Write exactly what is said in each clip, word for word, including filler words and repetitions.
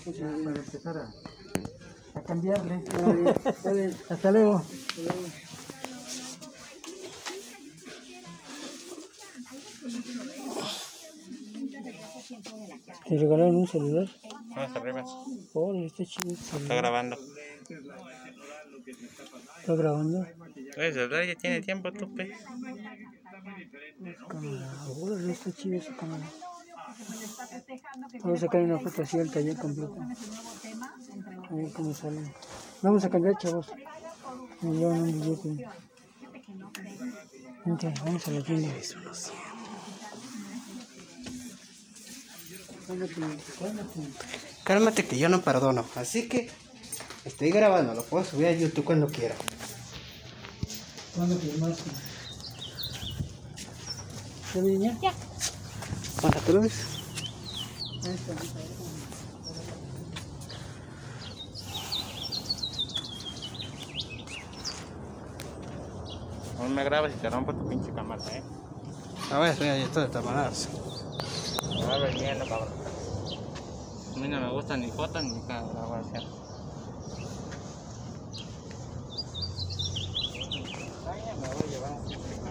pues, para empezar a, a cambiarle. Hasta luego. ¿Te regalaron un celular? Vamos arriba. Oh, está chido. Está grabando. ¿Está grabando? El celular ya tiene tiempo, tú, pues. Cámara. Oh, está chido esa cámara. Vamos a sacar una foto así al taller completo. A ver cómo sale. Vamos a cambiar, chavos. Me llevan un billete. Vente, vamos a la tienda. Cálmate que yo no perdono, así que estoy grabando, lo puedo subir a YouTube cuando quiera. ¿Cuándo firmaste? ¿Qué niña? Ya. ¿Para atrás? No me grabas y te rompo tu pinche cámara, eh. A ver, estoy ahí, estoy de tapararse. Me va vendiendo, cabrón. A mí no me gustan ni fotos ni grabación. Me voy a llevar un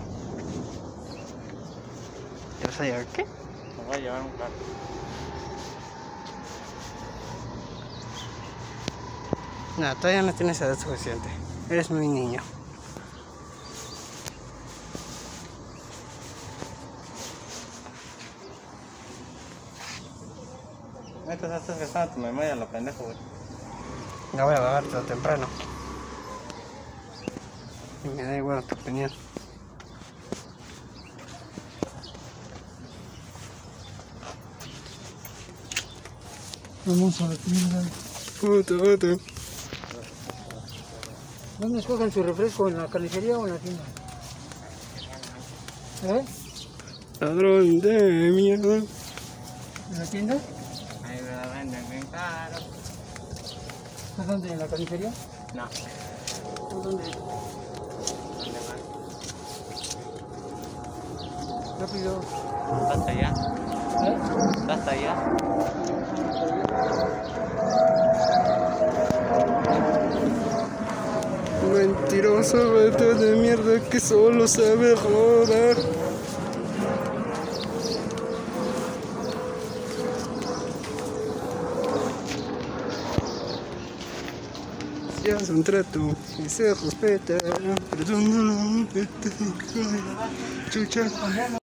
¿Ya vas a llevar qué? Me voy a llevar un carro. No, todavía no tienes edad suficiente. Eres muy niño. Entonces estás gastando tu memoria, lo pendejo, güey. La voy a pagar todo temprano. Y me da igual tu opinión. Vamos a la tienda. Foto, foto. ¿Dónde escogen su refresco? ¿En la carnicería o en la tienda? ¿Eh? Ladrón de mierda. ¿En la tienda? Ahí me la venden bien caro. ¿Estás dónde? ¿En la carnicería? No. ¿O dónde? ¿Dónde más? Rápido. ¿Hasta allá? ¿Eh? ¿Hasta allá? Mentiroso, vete de mierda que solo sabe joder. Si haces un trato y se respeta, perdónalo, vete, chucha.